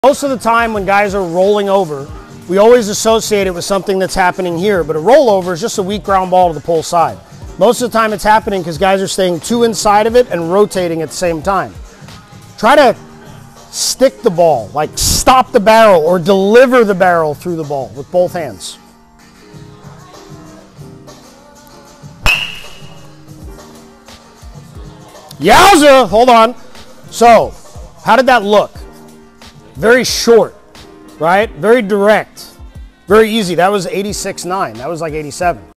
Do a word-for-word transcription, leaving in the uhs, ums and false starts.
Most of the time when guys are rolling over, we always associate it with something that's happening here, but a rollover is just a weak ground ball to the pull side. Most of the time it's happening because guys are staying too inside of it and rotating at the same time. Try to stick the ball, like stop the barrel or deliver the barrel through the ball with both hands. Yowza! Hold on. So, how did that look? Very short, right? Very direct. Very easy. That was eighty-six nine. That was like eighty-seven.